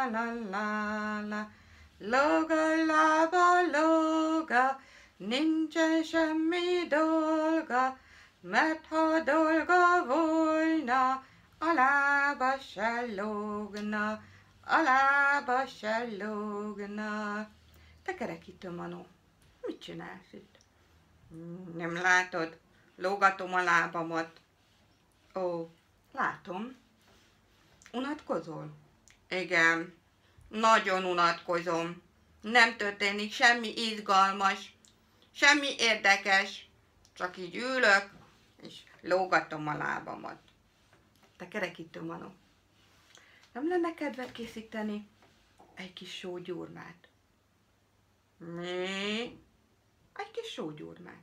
la la la. Lóg a lába, lóga, nincsen semmi dolga, mert ha dolga volna, a lába se lógna, a lába se lógna. Te kerekítő manó, mit csinálsz itt? Nem látod? Lógatom a lábamat. Ó, látom. Unatkozol? Igen, nagyon unatkozom. Nem történik semmi izgalmas, semmi érdekes. Csak így ülök, és lógatom a lábamat. Te kerekítő manó, nem lenne kedved készíteni egy kis sógyúrmát? Mi? Egy kis sógyúrmát.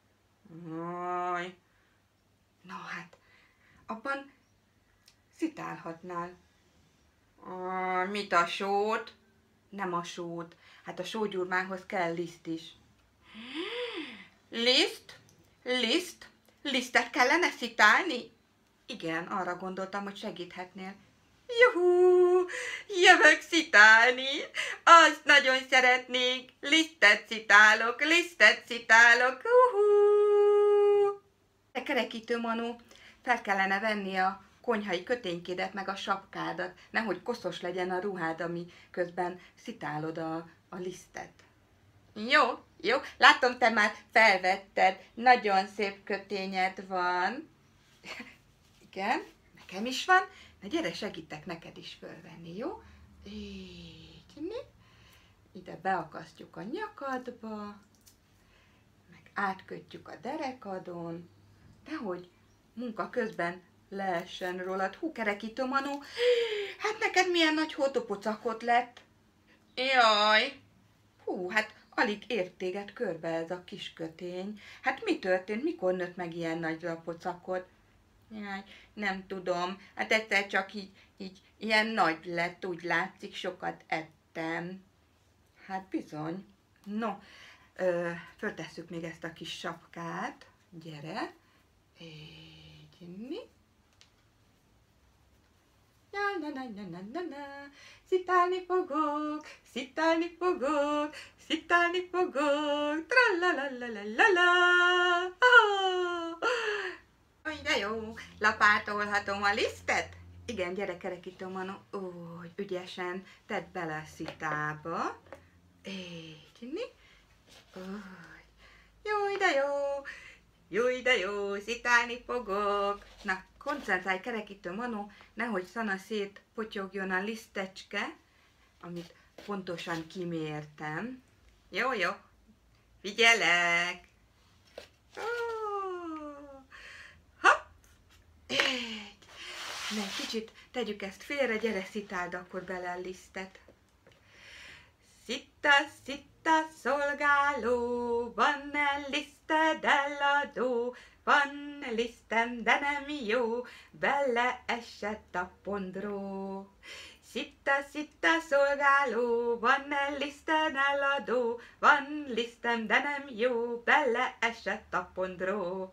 Jaj. Na hát, abban szitálhatnál. Mit a sót? Nem a sót. Hát a sógyúrmához kell liszt is. Liszt? Liszt? Lisztet kellene szitálni? Igen, arra gondoltam, hogy segíthetnél. Juhú! Jövök szitálni! Azt nagyon szeretnék! Lisztet szitálok! Lisztet szitálok! Juhú! Te kerekítő manó, fel kellene venni a konyhai köténykédet meg a sapkádat, nehogy koszos legyen a ruhád, ami közben szitálod a lisztet. Jó, jó, látom, te már felvetted, nagyon szép kötényed van. Igen, nekem is van, na gyere, segítek neked is fölvenni, jó? Így, ide beakasztjuk a nyakadba, meg átkötjük a derekadon, nehogy munka közben leessen rólad. Hú, kerekítő manó, hát neked milyen nagy hótopocakot lett. Jaj, hú, hát alig ért téged körbe ez a kis kötény. Hát mi történt, mikor nőtt meg ilyen nagyra a pocakod? Jaj, nem tudom, hát egyszer csak így ilyen nagy lett, úgy látszik, sokat ettem. Hát bizony. No, föltesszük még ezt a kis sapkát. Gyere. Így, szitálni fogok, szitálni fogok, szitálni fogok, tralalalalala. De jó, lapátolhatom a lisztet? Igen, gyere, kerekítő manó, úgy ügyesen tedd bele a szitába. Így, jó, de jó, jó, de jó, szitálni fogok. Na, koncentrálj, kerekítő manó, nehogy szana szét potyogjon a lisztecske, amit pontosan kimértem. Jó, jó, figyelek. Hopp! Na, kicsit tegyük ezt félre, gyere, szitáld akkor bele a lisztet. Szitta, szitta, szolgáló, van-e liszted, eladó? Van lisztem, de nem jó, beleesett a pondró. Szitta, szitta, szolgáló, van-e liszted, eladó? Van lisztem, de nem jó, beleesett a pondró.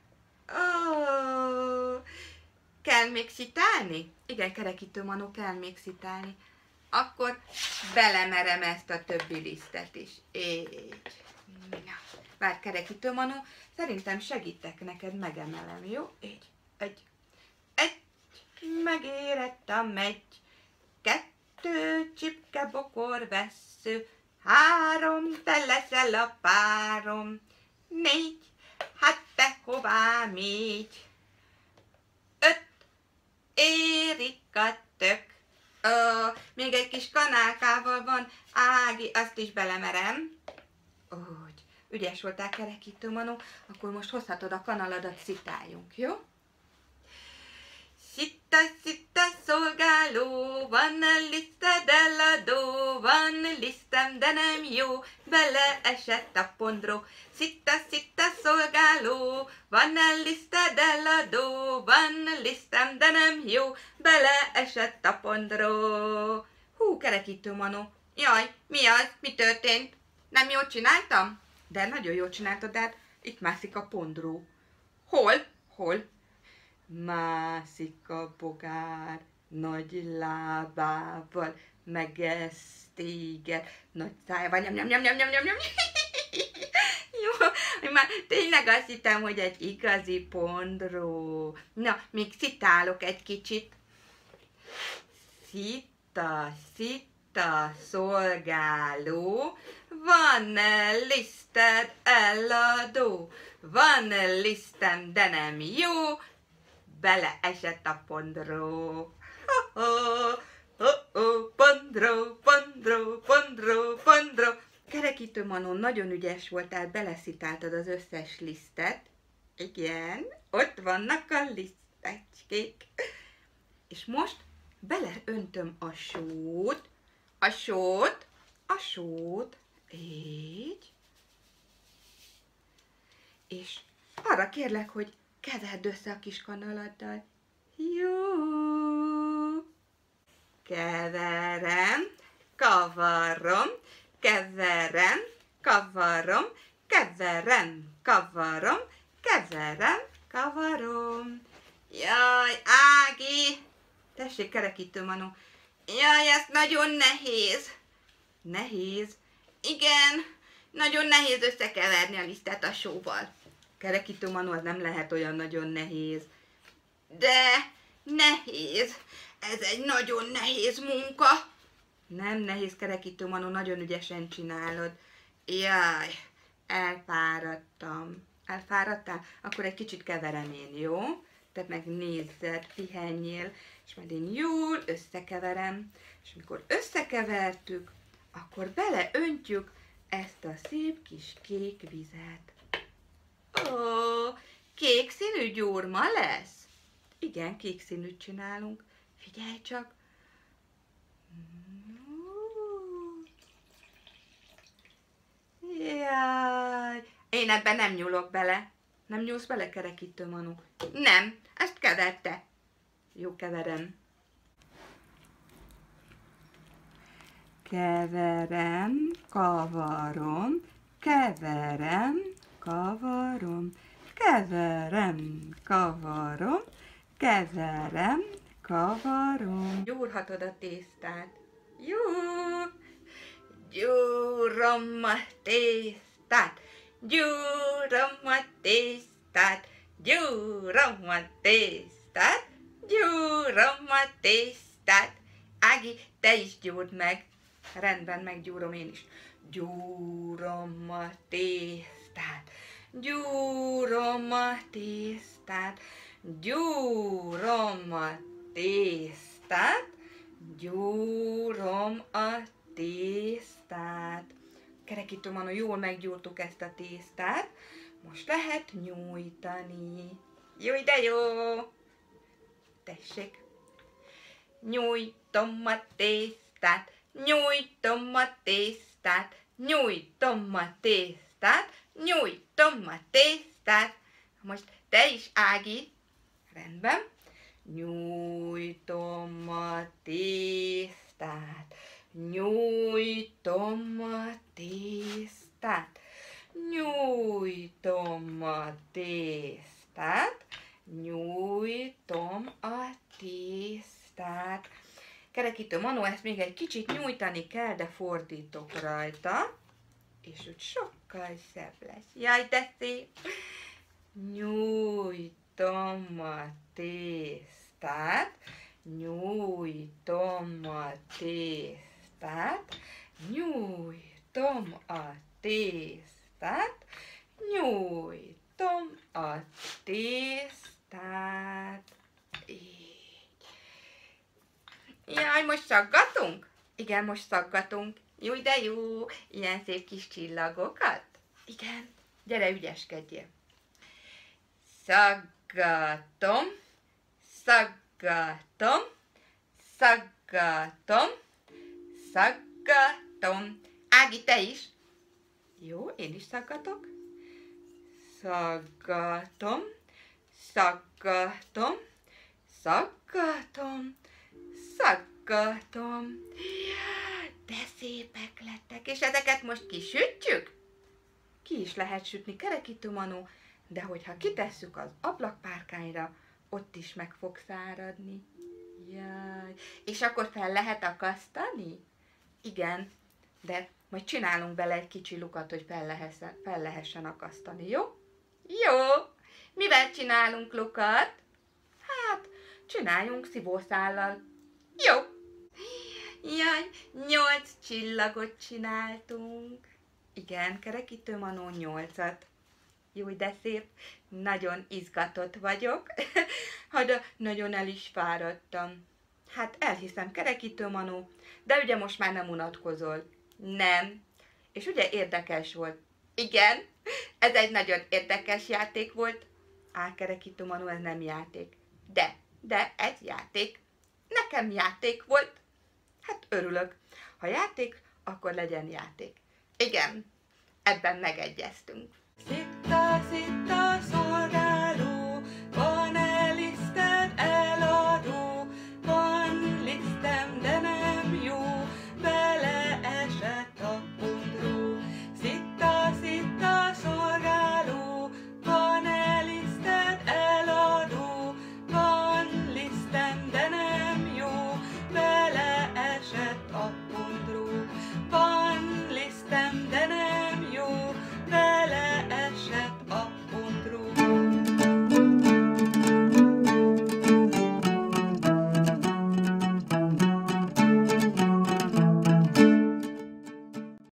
Ó, kell még szitálni? Igen, kerekítő manó, kell még szitálni. Akkor belemerem ezt a többi lisztet is. Így. Na, várj, kerekítő manó, szerintem segítek neked, megemelem, jó? Így. Egy, megérettem egy, 2 csipke bokor vessző, 3, te leszel a párom, 4, hát te hová mégy, 5, érik a tök. Még egy kis kanálkával van, Ági, azt is belemerem. Úgy, ügyes voltál, kerekítő manó, akkor most hozhatod a kanaladat, szitáljunk, jó? Szitta, szitta, szolgáló, van liszted, eladó, van lisztem, de nem jó, beleesett a pondró. Szitta, szitta, szolgáló, van liszted, eladó, van lisztem, de nem jó, beleesett a pondró. Hú, kerekítő manó, jaj, mi az, mi történt? Nem jól csináltam? De nagyon jól csináltad, de hát itt mászik a pondró. Hol? Hol? Mászik a bogár, nagy lábával megesz téged, nagy szájával, nyom. Jó, hogy már tényleg azt hittem, hogy egy igazi pondró. Na, még szitálok egy kicsit. Szita, szolgáló, van liszted eladó, van lisztem, de nem jó, beleesett a pondró. Pondró. Kerekítő Manó, nagyon ügyes voltál, beleszitáltad az összes lisztet. Igen, ott vannak a lisztecskék. És most beleöntöm a sót, így. És arra kérlek, hogy keverd össze a kis kanaladdal. Jó. Keverem, kavarom, kavarom. Jaj, Ági! Tessék, Kerekítő Manó. Jaj, ez nagyon nehéz. Nehéz? Igen, nagyon nehéz összekeverni a lisztet a sóval. Kerekítő Manó, az nem lehet olyan nagyon nehéz. De nehéz. Ez egy nagyon nehéz munka. Nem nehéz, Kerekítő Manó, nagyon ügyesen csinálod. Jaj, elfáradtam. Elfáradtál? Akkor egy kicsit keverem én, jó? Te meg nézzed, pihenjél, és majd én jól összekeverem. És amikor összekevertük, akkor beleöntjük ezt a szép kis kék vizet. Ó, kék színű gyurma lesz? Igen, kék színűt csinálunk. Figyelj csak! Jaj, én ebben nem nyúlok bele. Nem nyúlsz bele, Kerekítő Manó? Nem, ezt keverd te. Jó, keverem. Keverem, kavarom, kavarom. Gyúrhatod a tésztát. Jó! Gyúrom a tésztát, Ági, te is gyúrd meg. Rendben, meggyúrom én is. Gyúrom a tésztát. Kerekítő Manó, jól meggyúrtuk ezt a tésztát. Most lehet nyújtani. Jó, de jó! Tessék! Nyújtom a tésztát. Most te is, Ági. Rendben. Nyújtom a tésztát. Kerekítő Manó, ezt még egy kicsit nyújtani kell, de fordítok rajta, és úgy sokkal szebb lesz. Jaj, de szép! Nyújtom a tésztát. Így. Jaj, most szaggatunk? Igen, most szaggatunk. Jó, de jó! Ilyen szép kis csillagokat? Igen. Gyere, ügyeskedjél. Szaggatom. Ági, te is. Jó, én is szaggatok. Szaggatom. De szépek lettek. És ezeket most kisütjük? Ki is lehet sütni, Kerekítő Manó, de hogyha kitesszük az ablakpárkányra, ott is meg fog száradni. Jaj, és akkor fel lehet akasztani? Igen, de majd csinálunk bele egy kicsi lukat, hogy fel lehessen akasztani, jó? Jó! Mivel csinálunk lukat? Hát, csináljunk szívószállal. Jó! Jaj, 8 csillagot csináltunk. Igen, kerekítő Manó 8-at. Jó, de szép. Nagyon izgatott vagyok. De nagyon el is fáradtam. Hát elhiszem, kerekítő Manó, de ugye most már nem unatkozol. Nem. És ugye érdekes volt. Igen, ez egy nagyon érdekes játék volt. Kerekítő Manó, ez nem játék. De ez játék. Nekem játék volt. Hát örülök. Ha játék, akkor legyen játék. Igen, ebben megegyeztünk. Szita, szita.